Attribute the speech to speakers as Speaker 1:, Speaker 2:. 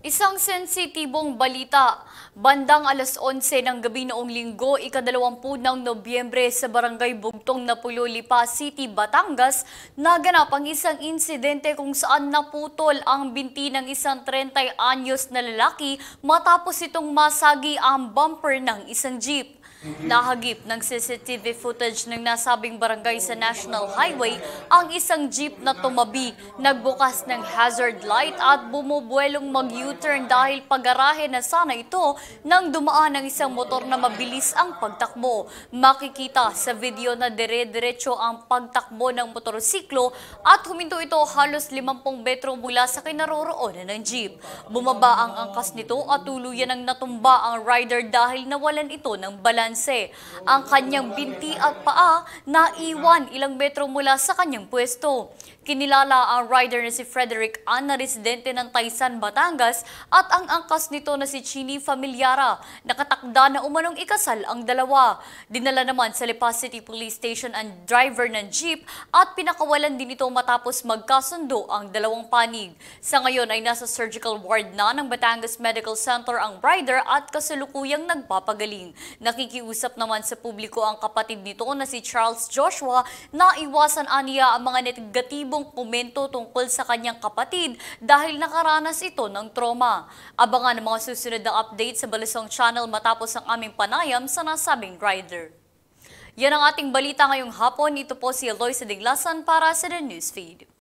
Speaker 1: Isang sensitibong balita, bandang alas 11 ng gabi noong Linggo, ika-20 ng Nobyembre sa Barangay Bugtong, Napulo, Lipa City, Batangas, naganap ang isang insidente kung saan naputol ang binti ng isang 30 anyos na lalaki matapos itong masagi ang bumper ng isang jeep. Nahagip ng CCTV footage ng nasabing barangay sa National Highway ang isang jeep na tumabi, nagbukas ng hazard light at bumubuelong mag-U-turn dahil pagarahe na sana ito nang dumaan ng isang motor na mabilis ang pagtakbo. Makikita sa video na dire-diretso ang pagtakbo ng motorsiklo at huminto ito halos 50 metro mula sa kinaroroonan ng jeep. Bumaba ang angkas nito at tuluyan ang natumba ang rider dahil nawalan ito ng balanse. Ang kanyang binti at paa naiwan ilang metro mula sa kanyang pwesto. Kinilala ang rider na si Frederick Ann na residente ng Taysan, Batangas at ang angkas nito na si Chini Familiara. Nakatakda na umanong ikasal ang dalawa. Dinala naman sa Lipa City Police Station ang driver ng jeep at pinakawalan din ito matapos magkasundo ang dalawang panig. Sa ngayon ay nasa surgical ward na ng Batangas Medical Center ang rider at kasalukuyang nagpapagaling. Nakikiusap naman sa publiko ang kapatid nito na si Charles Joshua na iwasan aniya ang mga negatibong komento tungkol sa kanyang kapatid dahil nakaranas ito ng trauma. Abangan ang mga susunod na update sa Balisong Channel matapos ang aming panayam sa nasabing rider. Yan ang ating balita ngayong hapon. Ito po si Eloisa Diglasan para sa The Newsfeed.